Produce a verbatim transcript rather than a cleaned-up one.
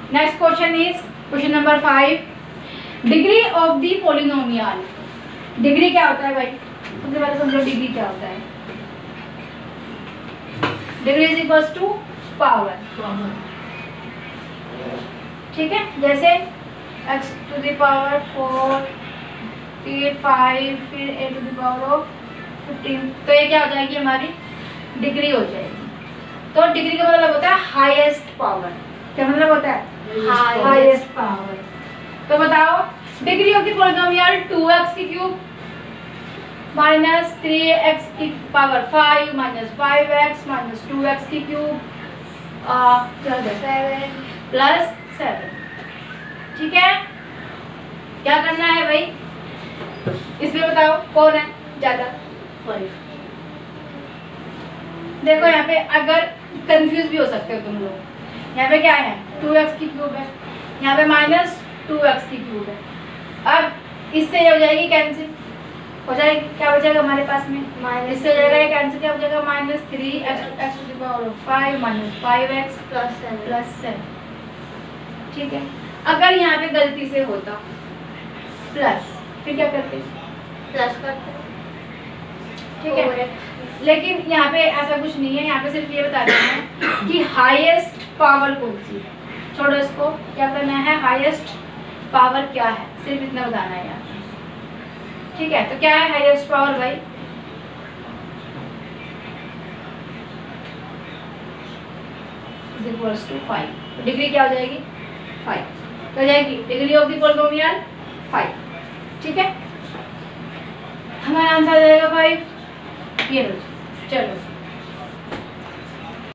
Next question is question number five, degree of the polynomial. Degree क्या होता है भाई? सबसे पहले समझो डिग्री क्या होता है। Degree is equals to power, ठीक है। जैसे x to the power four, फिर फाइव, फिर a to the power of fifteen, तो ये क्या हो जाएगी हमारी डिग्री हो जाएगी। तो डिग्री का मतलब होता है हाईएस्ट पावर। क्या मतलब होता है? Highest power. तो बताओ degree of the polynomial two x की क्यूब माइनस थ्री एक्स की power five minus five x minus two x की क्यूब सेवन प्लस सेवन, ठीक है। क्या करना है भाई इसमें बताओ कौन है ज्यादा? देखो यहाँ पे अगर कंफ्यूज भी हो सकते हो तुम लोग। यहाँ पे क्या है? टू एक्स की क्यूब है, यहाँ पे माइनस टू एक्स की क्यूब है। अब इससे ये हो जाएगी कैंसिल, हो जाएगी। क्या बचेगा हमारे पास में? माइनस। इससे हो जाएगा ये कैंसिल, क्या हो जाएगा? Minus three x to the power of five minus five x plus seven plus seven, ठीक है। अगर यहाँ पे गलती से होता प्लस, फिर क्या करते? प्लस करते, ठीक है। लेकिन यहाँ पे ऐसा कुछ नहीं है, यहाँ पे सिर्फ ये बता देना है कि हाईएस्ट पावर कौन सी है। छोड़ो इसको, क्या करना है? हाईएस्ट पावर क्या है, सिर्फ इतना बताना है यहाँ पे, ठीक है। तो क्या है हाईएस्ट पावर भाई? Is equals to five. Degree क्या हो जाएगी? फाइव हो जाएगी। Degree of the polynomial five, ठीक है। हमारा आंसर आ जाएगा फाइव। ये लो, चलो